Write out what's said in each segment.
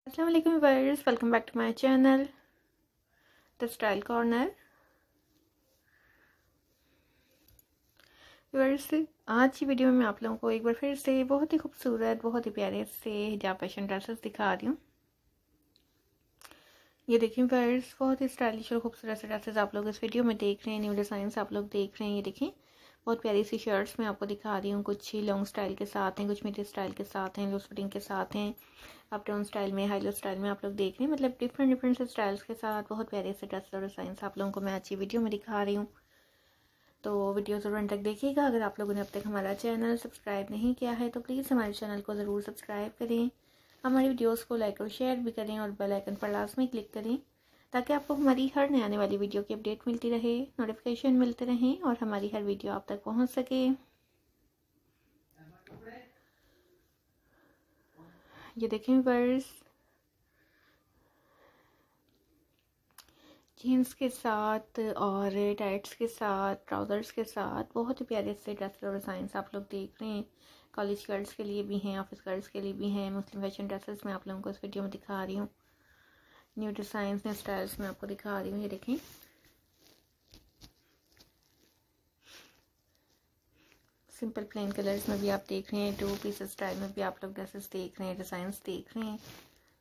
अस्सलाम वालेकुम viewers, welcome back to my channel The Style Corner. Viewers, आज की वीडियो में आप लोगों को एक बार फिर से बहुत ही खूबसूरत, बहुत ही प्यारे से हिजाब फैशन ड्रेसेस दिखा रही हूँ। ये देखिए व्यूअर्स, बहुत ही स्टाइलिश और खूबसूरत से ड्रेसेस आप लोग इस वीडियो में देख रहे हैं। न्यू डिज़ाइंस आप लोग देख रहे हैं। ये देखिए बहुत प्यारी सी शर्ट्स मैं आपको दिखा रही हूँ। कुछ ही लॉन्ग स्टाइल के साथ हैं, कुछ मीडियम स्टाइल के साथ हैं, लूज फिटिंग के साथ हैं, अप डाउन स्टाइल में, हाई लो स्टाइल में आप लोग देख रहे हैं। मतलब डिफरेंट से स्टाइल्स के साथ बहुत प्यारे से ड्रेस और डिज़ाइंस आप लोगों को मैं अच्छी वीडियो में दिखा रही हूँ। तो वीडियो ज़रूर अंत तक देखिएगा। अगर आप लोगों ने अब तक हमारा चैनल सब्सक्राइब नहीं किया है तो प्लीज़ हमारे चैनल को ज़रूर सब्सक्राइब करें, हमारी वीडियोज़ को लाइक और शेयर भी करें और बेल आइकन पर लाजमी क्लिक करें ताकि आपको हमारी हर नए आने वाली वीडियो की अपडेट मिलती रहे, नोटिफिकेशन मिलते रहें और हमारी हर वीडियो आप तक पहुँच सके। ये देखें वर्स, जीन्स के साथ और टाइट्स के साथ, ट्राउज़र्स के साथ बहुत ही प्यारे से ड्रेस और डिज़ाइंस आप लोग देख रहे हैं। कॉलेज गर्ल्स के लिए भी हैं, ऑफिस गर्ल्स के लिए भी हैं। मुस्लिम फैशन ड्रेसेस मैं आप लोगों को इस वीडियो में दिखा रही हूँ। न्यू डिज़ाइंस, न्यू स्टाइल्स में आपको दिखा रही हूँ। ये देखें सिंपल प्लेन कलर्स में भी आप देख रहे हैं, टू पीस स्टाइल में भी आप लोग ड्रेसेस देख रहे हैं, डिज़ाइंस देख रहे हैं।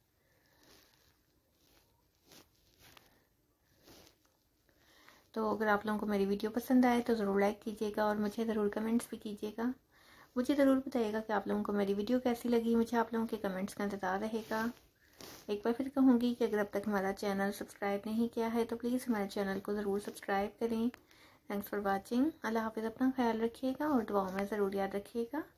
तो अगर आप लोगों को मेरी वीडियो पसंद आए तो ज़रूर लाइक कीजिएगा और मुझे ज़रूर कमेंट्स भी कीजिएगा। मुझे ज़रूर बताइएगा कि आप लोगों को मेरी वीडियो कैसी लगी। मुझे आप लोगों के कमेंट्स का इंतज़ार रहेगा। एक बार फिर कहूँगी कि अगर अब तक हमारा चैनल सब्सक्राइब नहीं किया है तो प्लीज़ हमारे चैनल को ज़रूर सब्सक्राइब करें। Thanks for watching. अल्लाह हाफिज़। अपना ख्याल रखिएगा और दुआओं में ज़रूर याद रखिएगा।